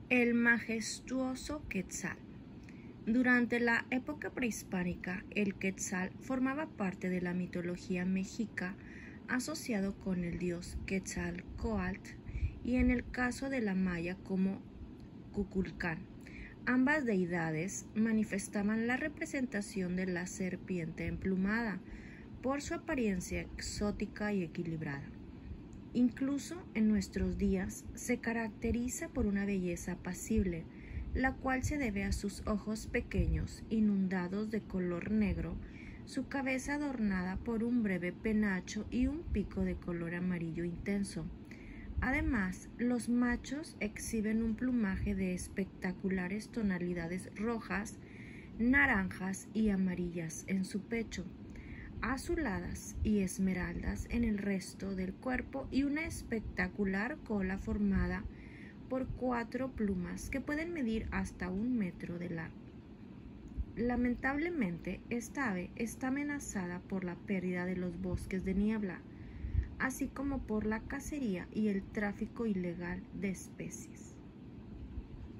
El majestuoso quetzal. Durante la época prehispánica, el quetzal formaba parte de la mitología mexica asociado con el dios Quetzalcóatl y en el caso de la maya como Cuculcán. Ambas deidades manifestaban la representación de la serpiente emplumada por su apariencia exótica y equilibrada. Incluso en nuestros días se caracteriza por una belleza apacible, la cual se debe a sus ojos pequeños, inundados de color negro, su cabeza adornada por un breve penacho y un pico de color amarillo intenso. Además, los machos exhiben un plumaje de espectaculares tonalidades rojas, naranjas y amarillas en su pecho, azuladas y esmeraldas en el resto del cuerpo y una espectacular cola formada por 4 plumas que pueden medir hasta 1 metro de largo. Lamentablemente, esta ave está amenazada por la pérdida de los bosques de niebla, así como por la cacería y el tráfico ilegal de especies.